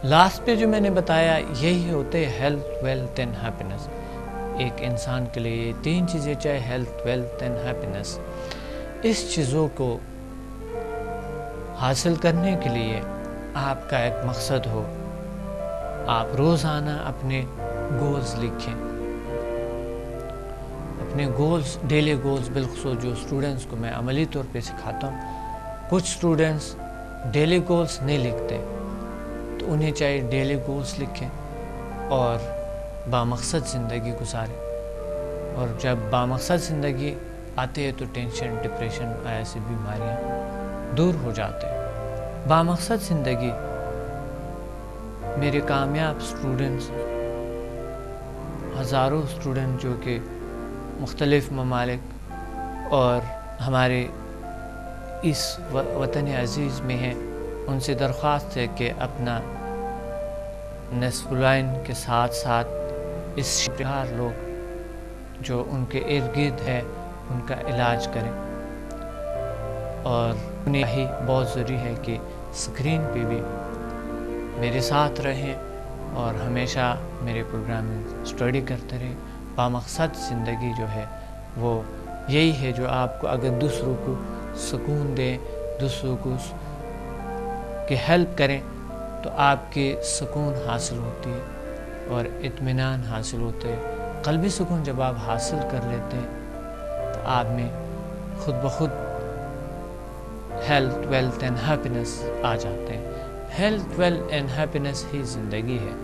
Last پہ جو میں نے بتایا یہی ہوتے ہیلتھ، ویلتھ اینڈ ہیپینس۔ ایک انسان کے لیے یہ 3 چیزیں چاہیے، ہیلتھ، ویلتھ اینڈ ہیپینس۔ اس چیزوں کو حاصل کرنے کے لیے آپ کا ایک مقصد ہو، آپ روزانہ اپنے گولز لکھیں، اپنے گولز، ڈیلی گولز، بالخصوص جو اسٹوڈنٹس کو میں عملی طور پہ سکھاتا ہوں۔ کچھ اسٹوڈنٹس ڈیلی گولز نہیں لکھتے، تو انہیں چاہیے ڈیلی گولز لکھیں اور بامقصد زندگی گزاریں۔ اور جب بامقصد زندگی آتی ہے تو ٹینشن، ڈپریشن ایسی بیماریاں دور ہو جاتے ہیں۔ بامقصد زندگی، میرے کامیاب اسٹوڈنٹس، ہزاروں اسٹوڈنٹ جو کہ مختلف ممالک اور ہمارے اس وطن عزیز میں ہیں، ان سے درخواست ہے کہ اپنا نصف العین کے ساتھ ساتھ اس شکار لوگ جو ان کے ارد گرد ہے ان کا علاج کریں، اور انہیں ہی بہت ضروری ہے کہ اسکرین پہ بھی میرے ساتھ رہیں اور ہمیشہ میرے پروگرام میں اسٹڈی کرتے رہیں۔ بامقصد زندگی جو ہے وہ یہی ہے جو آپ کو اگر دوسروں کو سکون دیں، دوسروں کو کہ ہیلپ کریں، تو آپ کے سکون حاصل ہوتی ہے اور اطمینان حاصل ہوتا ہے۔ قلبی سکون جب آپ حاصل کر لیتے ہیں تو آپ میں خود بخود ہیلتھ، ویلتھ اینڈ ہیپینس آ جاتے ہیں۔ ہیلتھ، ویلتھ اینڈ ہیپینس ہی زندگی ہے،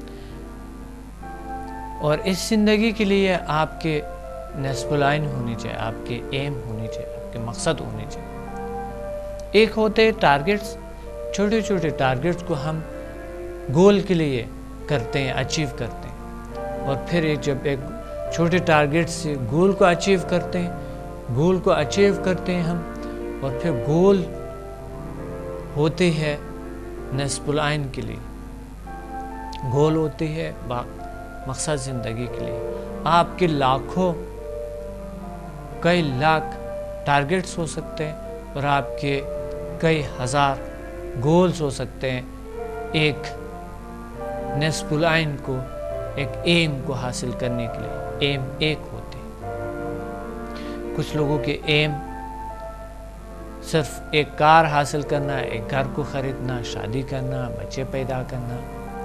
اور اس زندگی کے لیے آپ کے نصب العین ہونی چاہیے، آپ کے ایم ہونی چاہیے، آپ کے مقصد ہونے چاہیے۔ ایک ہوتے ہیں ٹارگٹس، چھوٹے چھوٹے ٹارگٹس کو ہم گول کے لیے کرتے ہیں، اچیو کرتے ہیں، اور پھر جب ایک چھوٹے ٹارگٹ سے گول کو اچیو کرتے ہیں، گول کو اچیو کرتے ہیں ہم، اور پھر گول ہوتے ہیں نصب العین کے لیے، گول ہوتے ہیں مقصد زندگی کے لیے۔ آپ کے لاکھوں، کئی لاکھ ٹارگٹس ہو سکتے ہیں اور آپ کے کئی ہزار گولز ہو سکتے ہیں، ایک نصب العین کو، ایک ایم کو حاصل کرنے کے لیے۔ ایم ایک ہوتے ہیں، کچھ لوگوں کے ایم صرف ایک کار حاصل کرنا، ایک گھر کو خریدنا، شادی کرنا، بچے پیدا کرنا،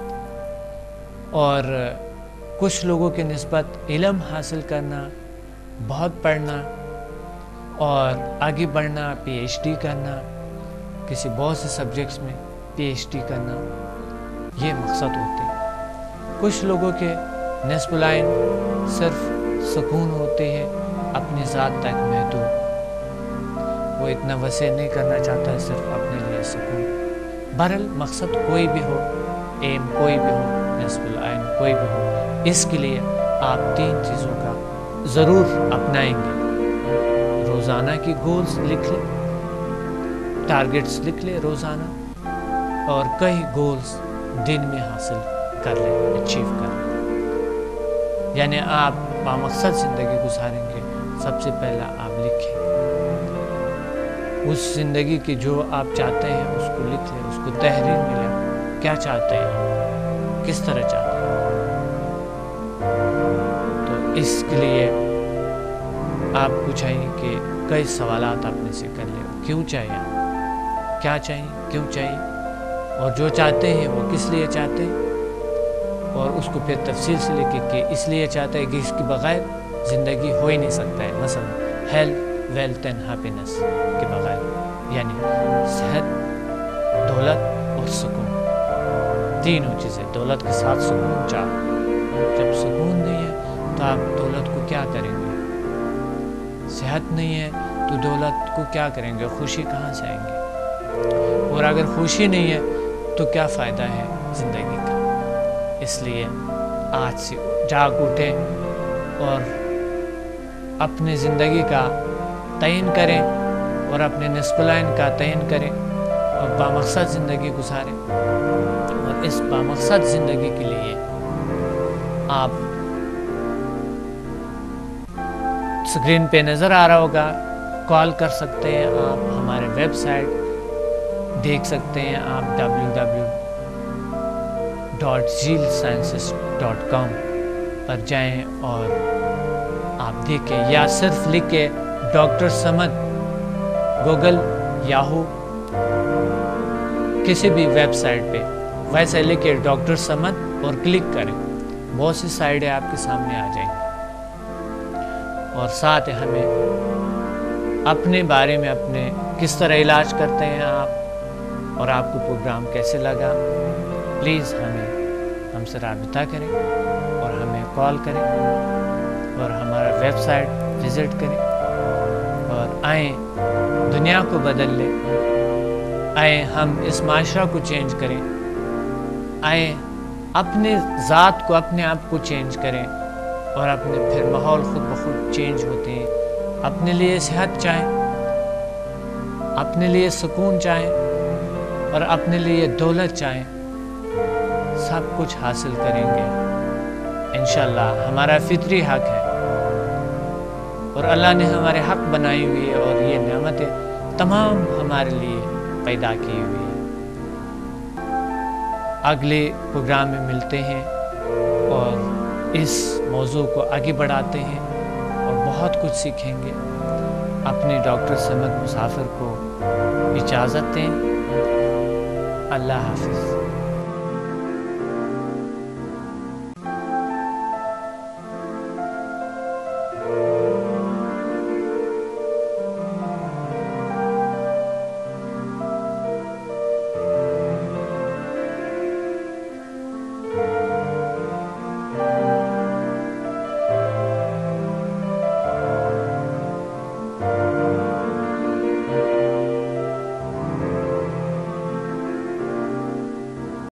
اور کچھ لوگوں کے نسبت علم حاصل کرنا، بہت پڑھنا اور آگے بڑھنا، پی ایچ ڈی کرنا، کسی بہت سے سبجیکٹس میں پی ایچ ڈی کرنا، یہ مقصد ہوتے ہیں۔ کچھ لوگوں کے نصب العین صرف سکون ہوتے ہیں، اپنی ذات تک محدود، وہ اتنا وسیع نہیں کرنا چاہتا ہے، صرف اپنے لیے سکون۔ بہرحال مقصد کوئی بھی ہو، ایم کوئی بھی ہو، نصب العین کوئی بھی ہو، اس کے لیے آپ 3 چیزوں کا ضرور اپنائیں گے۔ روزانہ کی گولز لکھ لیں، ٹارگٹس لکھ لیں روزانہ، اور کئی گولز دن میں حاصل کر لیں، اچیو کر لیں۔ یعنی آپ بامقصد زندگی گزاریں گے، سب سے پہلا آپ لکھیں اس زندگی کی جو آپ چاہتے ہیں، اس کو لکھ لیں، اس کو تحریر ملے، کیا چاہتے ہیں، کس طرح چاہتے ہیں۔ تو اس کے لیے آپ کو چاہیے کہ کئی سوالات اپنے سے کر لیں، کیوں چاہیے، کیا چاہیے، کیوں چاہیے، اور جو چاہتے ہیں وہ کس لیے چاہتے ہیں، اور اس کو پھر تفصیل سے لکھیں کہ اس لیے چاہتے ہیں کہ اس کے بغیر زندگی ہو ہی نہیں سکتا ہے، مثلا ہیلتھ، ویلتھ اینڈ ہیپینس کے بغیر، یعنی صحت، دولت اور سکون، تینوں چیزیں، دولت کے ساتھ سکون چاہو۔ جب سکون نہیں ہے تو آپ دولت کو کیا کریں گے، صحت نہیں ہے تو دولت کو کیا کریں گے، خوشی کہاں سے آئیں گے، اور اگر خوشی نہیں ہے تو کیا فائدہ ہے زندگی کا۔ اس لیے آج سے جاگ اٹھیں اور اپنی زندگی کا تعین کریں، اور اپنے نصب العین کا تعین کریں، اور بامقصد زندگی گزاریں۔ اور اس بامقصد زندگی کے لیے آپ اسکرین پہ نظر آ رہا ہوگا، کال کر سکتے ہیں، آپ ہمارے ویب سائٹ دیکھ سکتے ہیں، آپ www.zealsciences.com پر جائیں اور آپ دیکھیں، یا صرف لکھیں ڈاکٹر سمد گوگل یاہو کسی بھی ویب سائٹ پہ ویسے لکھیں ڈاکٹر سمد اور کلک کریں، بہت سی سائٹیں آپ کے سامنے آ جائیں گی۔ اور ساتھ ہمیں اپنے بارے میں اپنے کس طرح علاج کرتے ہیں آپ، اور آپ کو پروگرام کیسے لگا، پلیز ہم سے رابطہ کریں اور ہمیں کال کریں اور ہمارا ویب سائٹ وزٹ کریں، اور آئیں دنیا کو بدل لیں، آئیں ہم اس معاشرہ کو چینج کریں، آئیں اپنے ذات کو اپنے آپ کو چینج کریں، اور اپنے پھر ماحول خود بخود چینج ہوتے ہیں۔ اپنے لیے صحت چاہیں، اپنے لیے سکون چاہیں، اور اپنے لیے دولت چاہیں، سب کچھ حاصل کریں گے انشاءاللہ۔ ہمارا فطری حق ہے، اور اللہ نے ہمارے حق بنائی ہوئی ہے، اور یہ نعمتیں تمام ہمارے لیے پیدا کی ہوئی ہے۔ اگلے پروگرام میں ملتے ہیں اور اس موضوع کو آگے بڑھاتے ہیں اور بہت کچھ سیکھیں گے۔ اپنے ڈاکٹر سمد مسافر کو اجازت دیں۔ اللہ حافظ۔